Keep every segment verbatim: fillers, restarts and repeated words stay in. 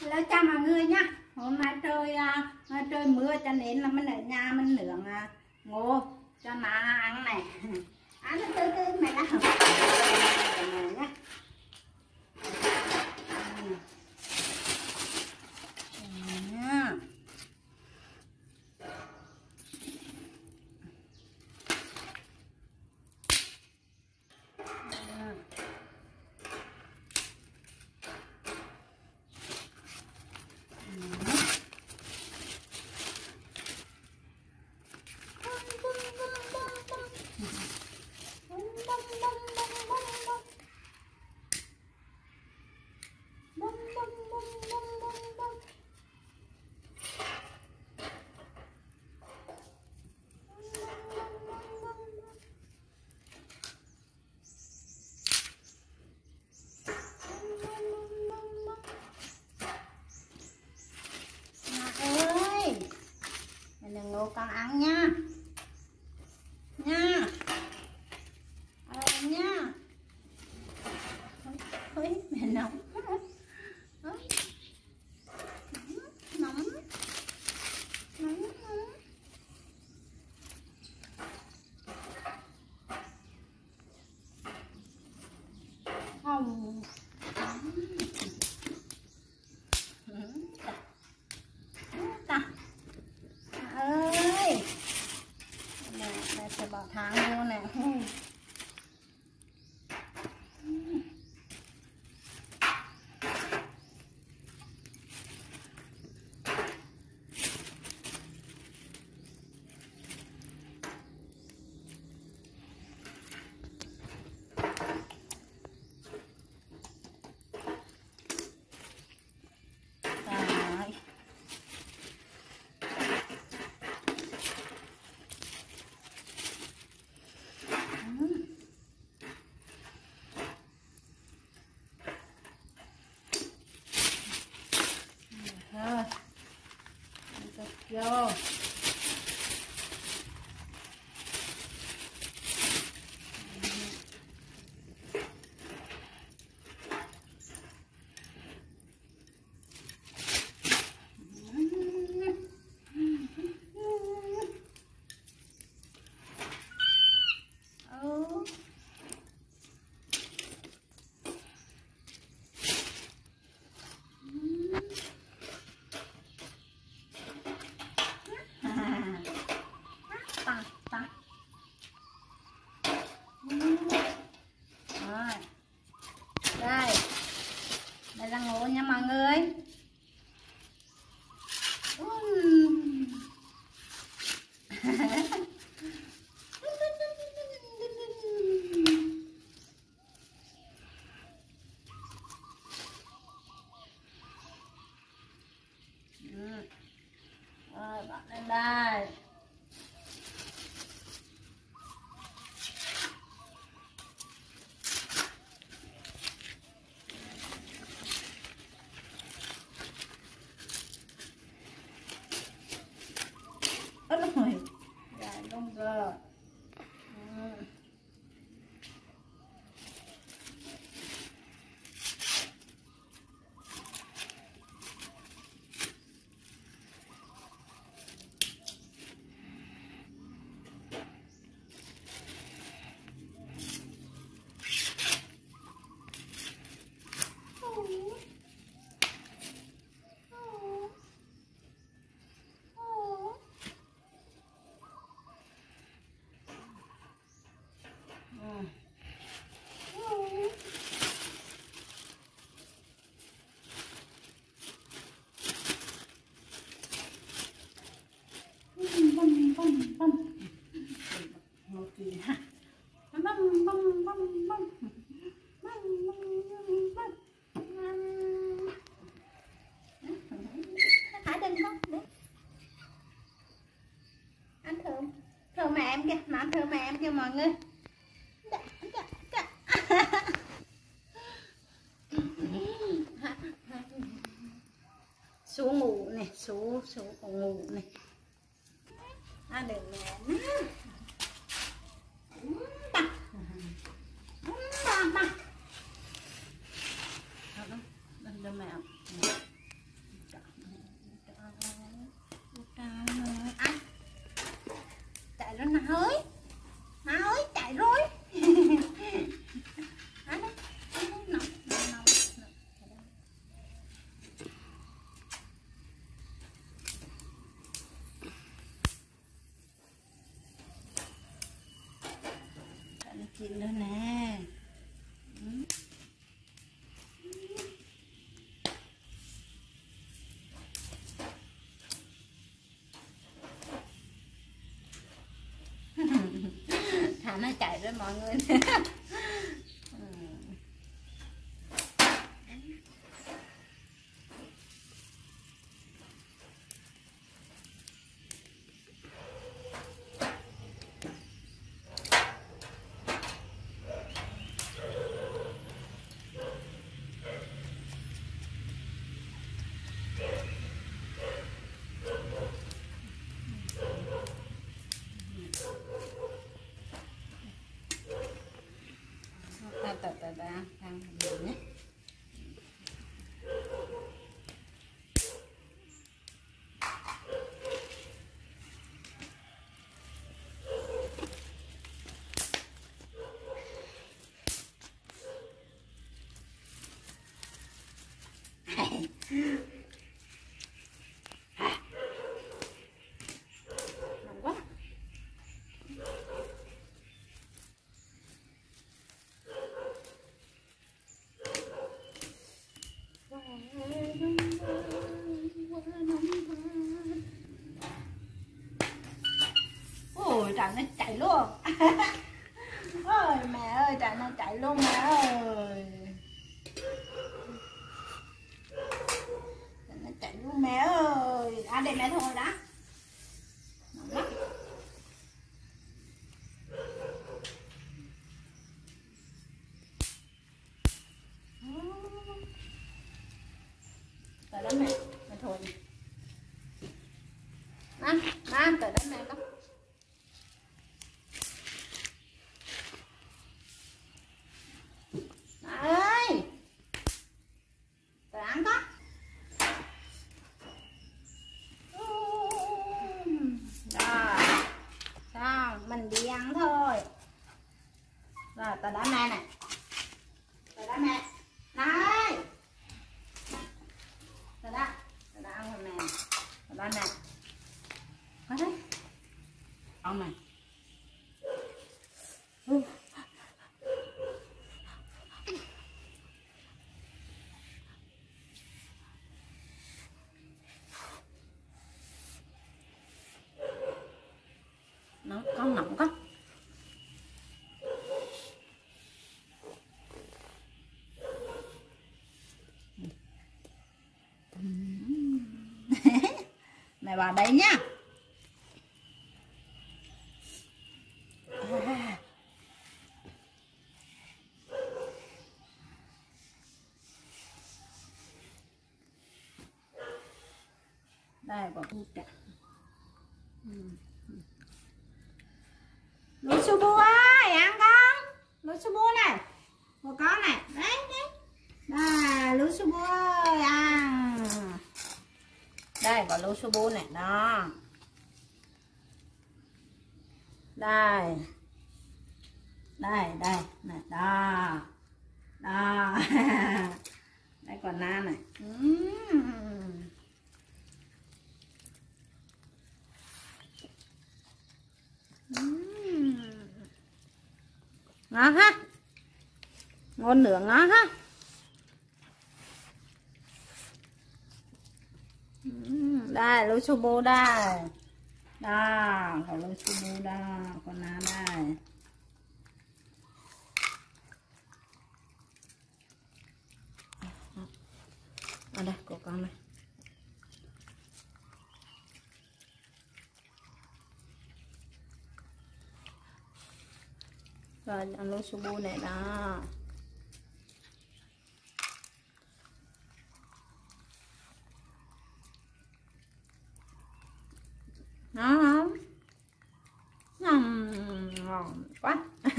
Hello chào mọi người nhá. Hôm nay trời uh, trời mưa cho nên là mình ở nhà mình nướng uh, ngô cho nó ăn này. Ăn từ từ mày đã học nhá. Ngô con ăn nha nha à, nha. Ôi mẹ nóng nóng nóng nóng không ơi mẹ mẹ sẽ bỏ tháng vô nè. Vô đây, đây là ngô nha mọi người. Rồi bắt lên đây. Ôi rồi, dài không giờ. Ăn thơm thơm mẹ em kìa, mà ăn thơm mẹ em kìa mọi người. Số ngủ này, số số ngủ này. Ăn được mẹ nè. Đừng mẹ. Ăn. Chạy rồi nào ơi. Nào ơi, chạy rồi. Ăn đi. Ăn đi, nóng, nóng, nóng. Ăn chín rồi nè. Ừ. Thả nó chạy với mọi người. Ta ta ta ta thằng nhé. Nóng quá. Ôi trời, nó chạy luôn. Ôi mẹ ơi, trời, nó chạy luôn mẹ ơi. Trời, nó chạy luôn mẹ ơi. À để mẹ thôi đã. Nóng lắm. Tới đó mẹ, mẹ thôi. Ăn, ăn, tới đó mẹ con. Ơi, tới ăn con. Rồi, xong, mình đi ăn thôi. Rồi, tới đó mẹ này. Tới đó mẹ. Này. Tới đó, tới đó ăn rồi mẹ. Tới đó mẹ. Có đấy. Ông này. Ừ. Nó con nóng quá. Mẹ vào đây nhá. Đây có thịt cả. Lúa su bu ơi, ăn con. Lúa su bu này. Của con này. Đấy, đấy. Đây, lúa su bu ơi, ăn. Đây có lúa su bu này, đó. Đây. Đây, đây, này, đó. Đó. Đây còn na này. Uhm. Uhm. Ngon ha. Ngon nướng ngon ha. Uhm. Đây lúa su bu đây. Đó, có lúa su bu đó, còn na đây. Ở đây của con này. Rồi ăn lúa su bu này đó. Nó không? Ngon, ngon quá.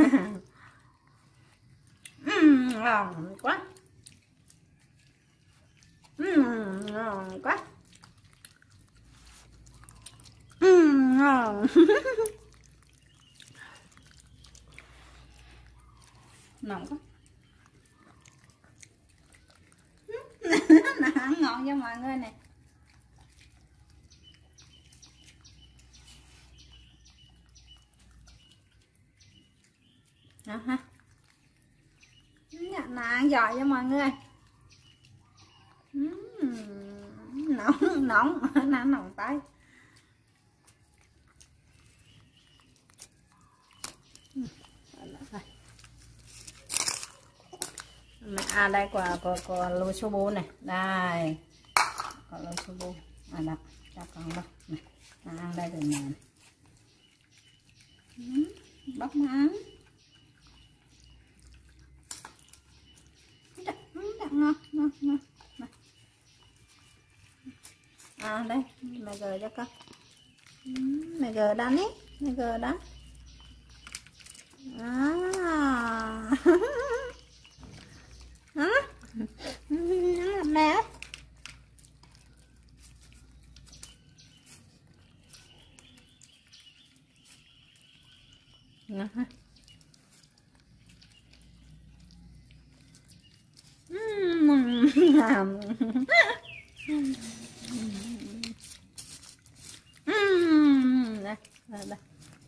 uhm, ngon quá. uhm, ngon quá. ngon. Nóng quá. Nó ăn ngon cho mọi người này. Đó ha. Nó ăn giỏi cho mọi người. Uhm, nóng nóng nó nóng tay. À đây quả có có lô số bốn này, đây có lô số bốn, à đó, cho con đó, này, ăn đây rồi nè, bóc má, ngon ngon ngon ngon, à đây, mày gờ cho con, mày gờ đánh ấy, mày gờ đó, à. Hả? Nó làm nè. Nè ha. Làm. Đây, đây, đây.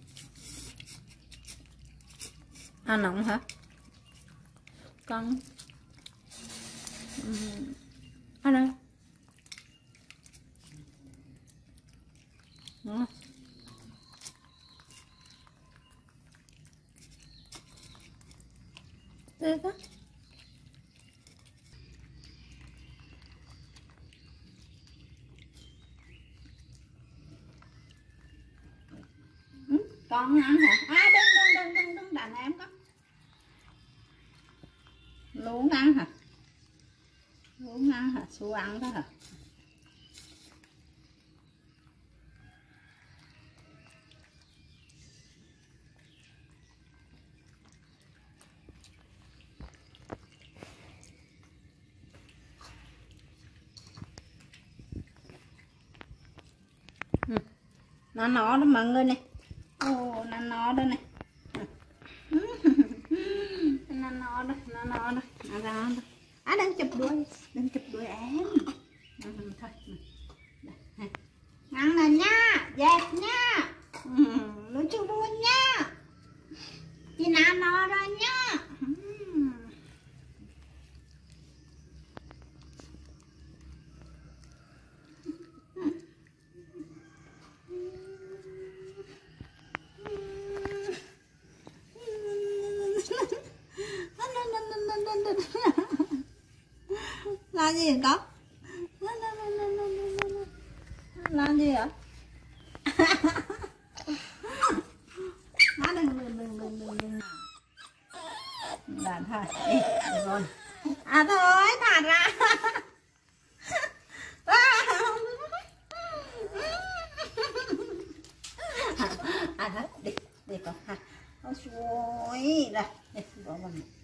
À nóng hả? Con ăn đây. Đó. Đây đó. Ừ, con ăn hả? À đừng đừng đừng đừng đừng đàn em con. Luôn ăn hả? Luôn ăn hả? Su ăn đó hả? Ừ. Nó nó đó mọi người này. Ồ, nó nó đó này. Nó nó đó, nó nó đó. Nó ra đó. À đừng chụp đuôi, đừng chụp đuôi em. Ừ, thôi. Ăn nè nha, dẹp nha. Ừ, nó chụp đuôi nha. Chị nào nó rồi nha. Ừ. Là gì vậy con? Là gì vậy? Má đừng đừng đừng đừng đừng đừng. Là thôi, đi, được rồi. À thôi, thả ra. À thôi, đi, đi con ha. Ôi trời, đây, đây, bỏ vào.